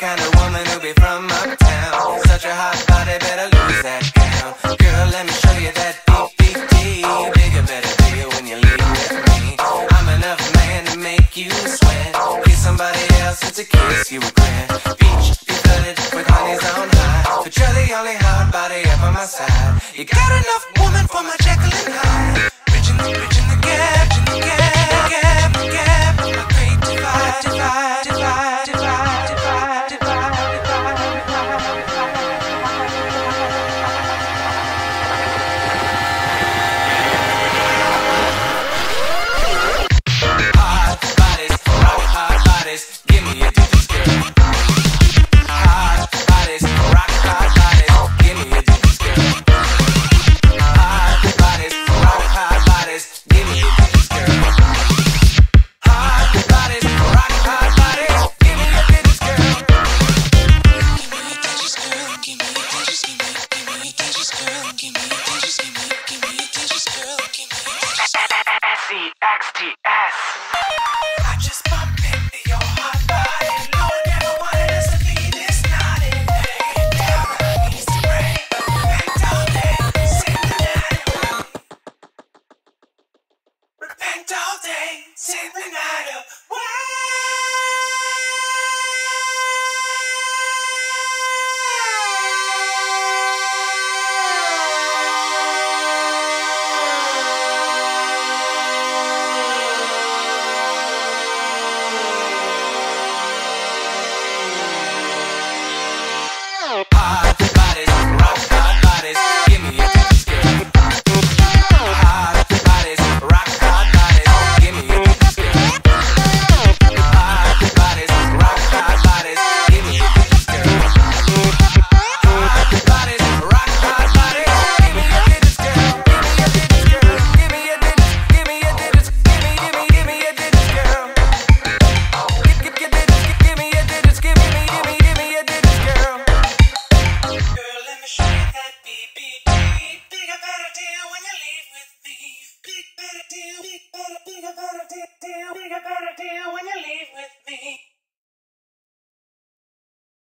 kind of woman who be from uptown. Such a hot body, better lose that gown. Girl, let me show you that deep, deep, deep. Bigger, better bigger when you leave with me. I'm enough man to make you sweat. Kiss somebody else, it's a kiss you regret. Beach, be flooded with honey's on high. But you're the only hot body up on my side. You got enough woman for my Jekyll and Hyde.